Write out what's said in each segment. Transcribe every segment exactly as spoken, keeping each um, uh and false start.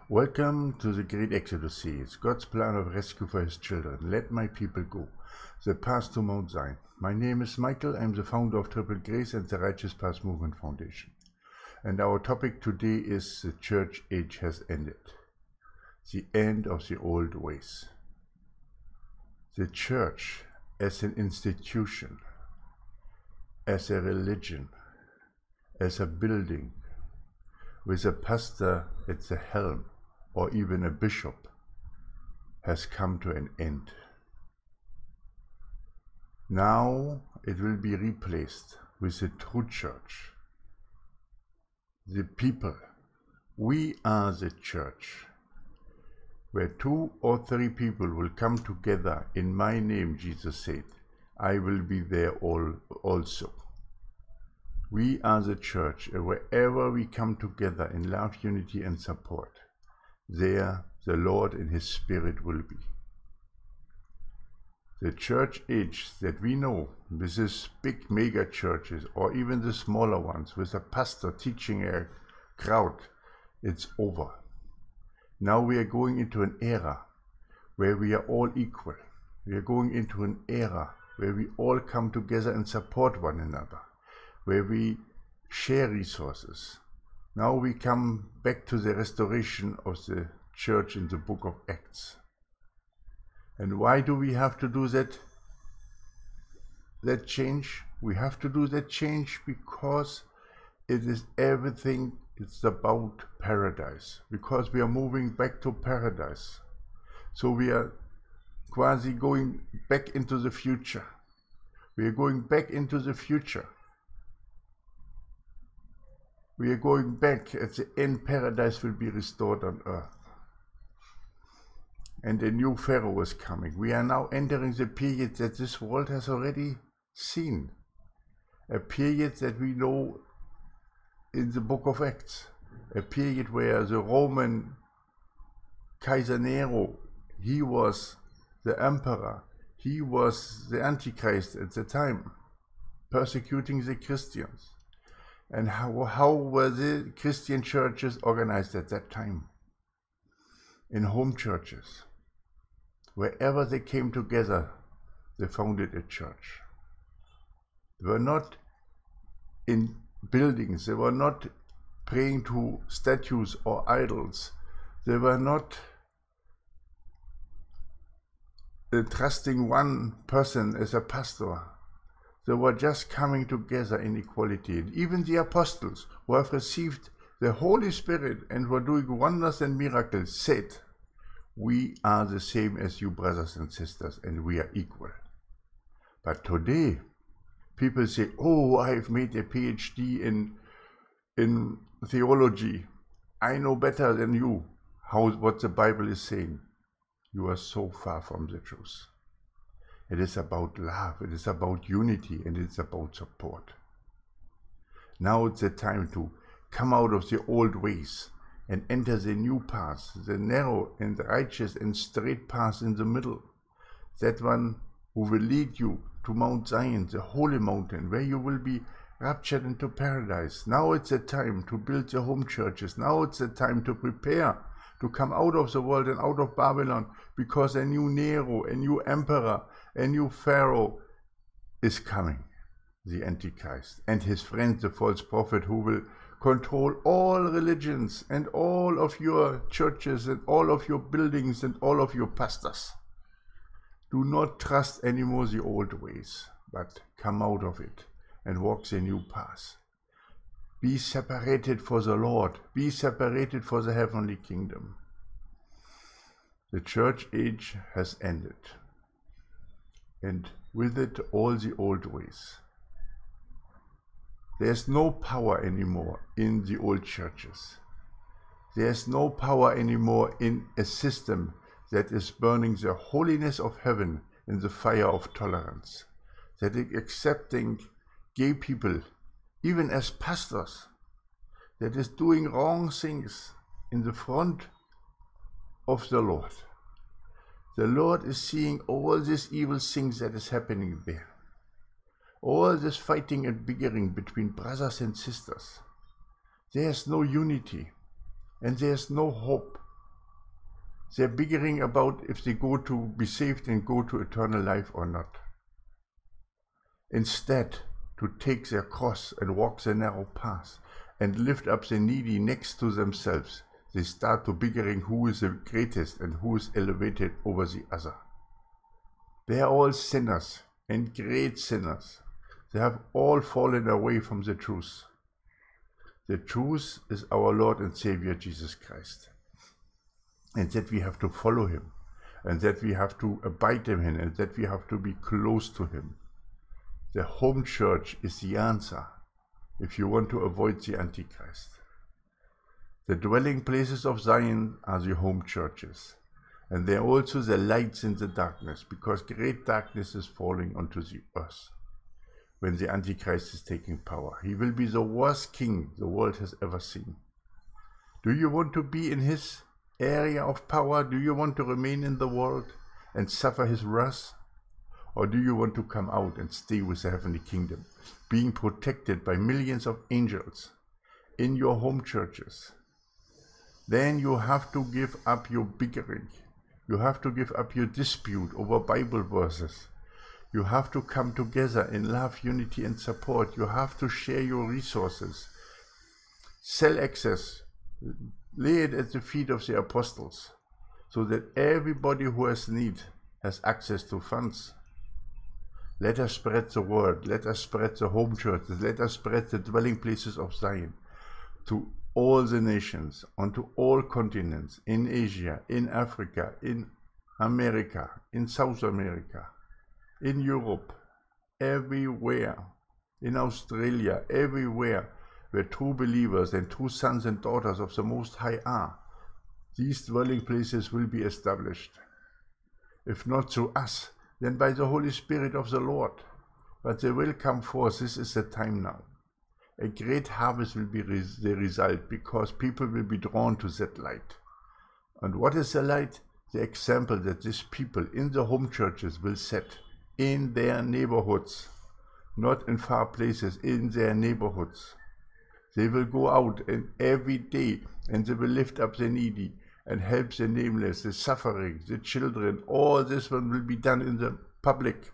Welcome to the Great Exodus series, God's plan of rescue for His children. Let my people go. The path to Mount Zion. My name is Michael. I'm the founder of Triple Grace and the Righteous Path Movement Foundation. And our topic today is the church age has ended. The end of the old ways. The church as an institution, as a religion, as a building, with a pastor at the helm, or even a bishop, has come to an end. Now it will be replaced with the true church. The people, we are the church, where two or three people will come together in my name, Jesus said, I will be there all also. We are the church, and wherever we come together in love, unity and support, there the Lord and His Spirit will be. The church age that we know, with these big mega churches, or even the smaller ones, with a pastor teaching a crowd, it's over. Now we are going into an era where we are all equal. We are going into an era where we all come together and support one another, where we share resources. Now we come back to the restoration of the church in the book of Acts. And why do we have to do that, that change? We have to do that change because it is everything, it's about paradise. Because we are moving back to paradise. So we are quasi going back into the future. We are going back into the future. We are going back. At the end, paradise will be restored on earth. And a new Pharaoh is coming. We are now entering the period that this world has already seen. A period that we know in the book of Acts. A period where the Roman Kaiser Nero, he was the emperor. He was the Antichrist at the time, persecuting the Christians. And how, how were the Christian churches organized at that time? In home churches. Wherever they came together, they founded a church. They were not in buildings. They were not praying to statues or idols. They were not uh, trusting one person as a pastor. They were just coming together in equality. And even the apostles who have received the Holy Spirit and were doing wonders and miracles said, we are the same as you brothers and sisters, and we are equal. But today, people say, oh, I've made a PhD in, in theology. I know better than you how, what the Bible is saying. You are so far from the truth. It is about love, it is about unity, and it's about support. Now it's the time to come out of the old ways and enter the new path, the narrow and righteous and straight path in the middle. That one who will lead you to Mount Zion, the holy mountain, where you will be raptured into paradise. Now it's the time to build the home churches. Now it's the time to prepare to come out of the world and out of Babylon, because a new Nero, a new emperor, a new Pharaoh is coming, the Antichrist, and his friend, the false prophet, who will control all religions and all of your churches and all of your buildings and all of your pastors. Do not trust anymore the old ways, but come out of it and walk the new path. Be separated for the Lord. Be separated for the heavenly kingdom. The church age has ended, and with it all the old ways. There's no power anymore in the old churches. There's no power anymore in a system that is burning the holiness of heaven in the fire of tolerance, that is accepting gay people, even as pastors, that is doing wrong things in the front of the Lord. The Lord is seeing all these evil things that is happening there. All this fighting and bickering between brothers and sisters. There's no unity and there's no hope They're bickering about if they go to be saved and go to eternal life or not. Instead, to take their cross and walk the narrow path and lift up the needy next to themselves, they start to bickering who is the greatest and who is elevated over the other. They are all sinners and great sinners. They have all fallen away from the truth. The truth is our Lord and Savior Jesus Christ. And that we have to follow him, and that we have to abide in him, and that we have to be close to him. The home church is the answer if you want to avoid the Antichrist. The dwelling places of Zion are the home churches, and they are also the lights in the darkness, because great darkness is falling onto the earth when the Antichrist is taking power. He will be the worst king the world has ever seen. Do you want to be in his area of power? Do you want to remain in the world and suffer his wrath? Or do you want to come out and stay with the heavenly kingdom, being protected by millions of angels in your home churches? Then you have to give up your bickering. You have to give up your dispute over Bible verses. You have to come together in love, unity, and support. You have to share your resources. Sell access. Lay it at the feet of the apostles, so that everybody who has need has access to funds. Let us spread the word. Let us spread the home churches. Let us spread the dwelling places of Zion to all the nations, onto all continents, in Asia, in Africa, in America, in South America, in Europe, everywhere, in Australia, everywhere where true believers and true sons and daughters of the Most High are. These dwelling places will be established. If not through us, then by the Holy Spirit of the Lord. But they will come forth. This is the time now. A great harvest will be res the result, because people will be drawn to that light. And what is the light? The example that these people in the home churches will set in their neighborhoods, not in far places, in their neighborhoods. They will go out and every day, and they will lift up the needy and help the nameless, the suffering, the children. All this one will be done in the public.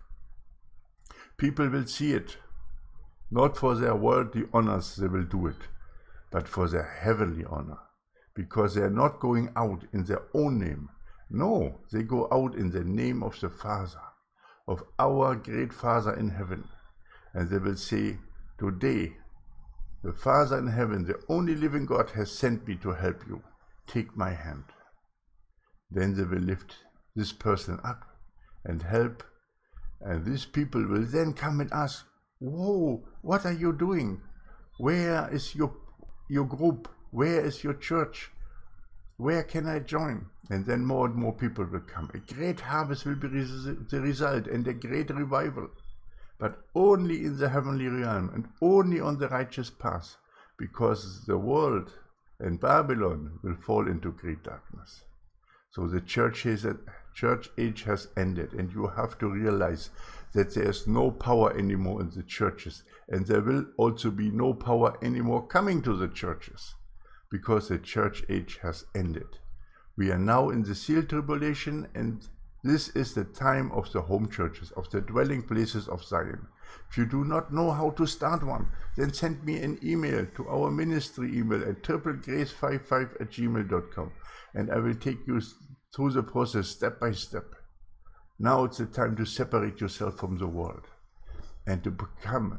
People will see it. Not for their worldly honors they will do it, but for their heavenly honor. Because they are not going out in their own name. No, they go out in the name of the Father, of our great Father in heaven. And they will say, today, the Father in heaven, the only living God, has sent me to help you. Take my hand. Then they will lift this person up and help. And these people will then come and ask, whoa, what are you doing? Where is your, your group? Where is your church? Where can I join? And then more and more people will come. A great harvest will be res the result, and a great revival. But only in the heavenly realm, and only on the righteous path, because the world and Babylon will fall into great darkness. So the church, is a, church age has ended, and you have to realize that there is no power anymore in the churches, and there will also be no power anymore coming to the churches, because the church age has ended. We are now in the seal tribulation, and this is the time of the home churches, of the dwelling places of Zion. If you do not know how to start one, then send me an email to our ministry email at triple grace fifty-five at gmail dot com, and I will take you through the process step by step. Now it's the time to separate yourself from the world and to become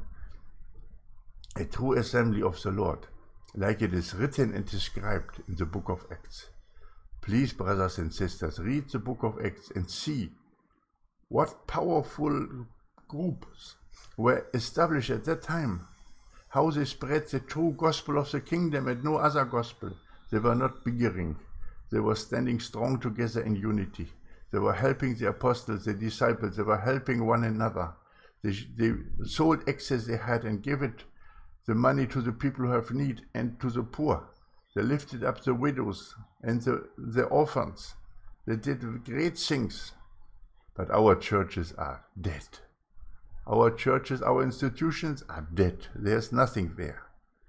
a true assembly of the Lord, like it is written and described in the book of Acts. Please, brothers and sisters, read the book of Acts and see what powerful groups were established at that time, how they spread the true gospel of the kingdom and no other gospel. They were not bickering. They were standing strong together in unity. They were helping the apostles, the disciples. They were helping one another. They, they sold excess they had and gave it, the money, to the people who have need and to the poor. They lifted up the widows and the, the orphans. They did great things. But our churches are dead. Our churches, our institutions are dead. There's nothing there.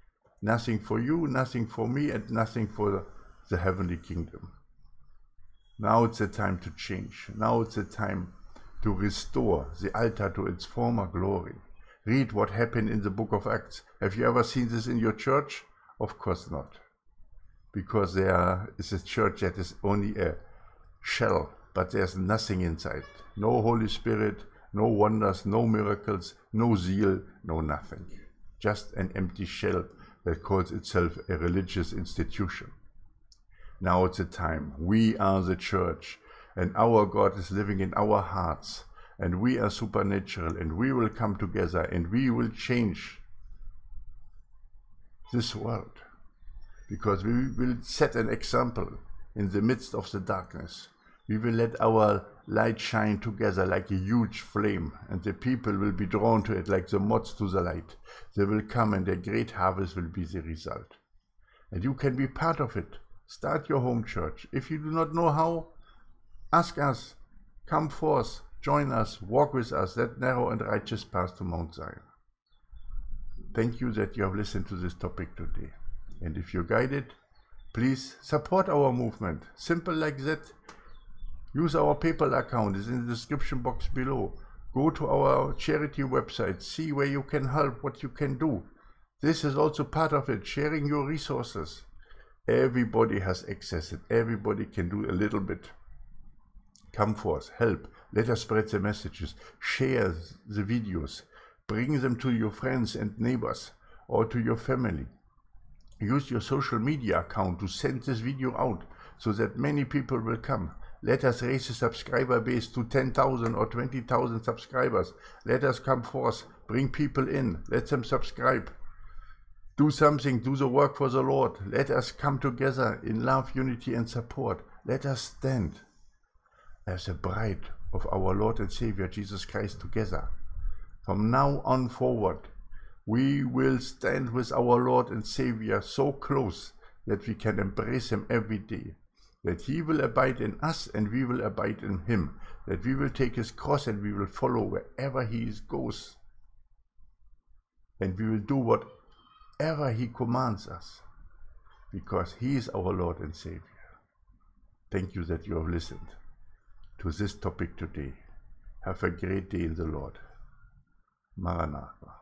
Nothing for you, nothing for me, and nothing for the, the heavenly kingdom. Now it's the time to change. Now it's the time to restore the altar to its former glory. Read what happened in the book of Acts. Have you ever seen this in your church? Of course not. Because there is a church that is only a shell, but there's nothing inside. No Holy Spirit, no wonders, no miracles, no zeal, no nothing. Just an empty shell that calls itself a religious institution. Now it's the time. We are the church, and our God is living in our hearts, and we are supernatural, and we will come together, and we will change this world, because we will set an example in the midst of the darkness. We will let our light shine together like a huge flame, and the people will be drawn to it like the moths to the light. They will come, and a great harvest will be the result. And you can be part of it. Start your home church. If you do not know how, ask us. Come forth, join us, walk with us that narrow and righteous path to Mount Zion. Thank you that you have listened to this topic today. And if you're guided, please support our movement. Simple like that. Use our PayPal account, it's in the description box below. Go to our charity website, see where you can help, what you can do. This is also part of it, sharing your resources. Everybody has access, and everybody can do a little bit. Come forth, help, let us spread the messages, share the videos, bring them to your friends and neighbors or to your family. Use your social media account to send this video out so that many people will come. Let us raise the subscriber base to ten thousand or twenty thousand subscribers. Let us come forth, bring people in, let them subscribe. Do something, do the work for the Lord. Let us come together in love, unity and support. Let us stand as a bride of our Lord and Savior Jesus Christ together. From now on forward, we will stand with our Lord and Savior so close that we can embrace Him every day. That He will abide in us and we will abide in Him. That we will take His cross and we will follow wherever He goes. And we will do whatever He commands us. Because He is our Lord and Savior. Thank you that you have listened to this topic today. Have a great day in the Lord. Maranatha.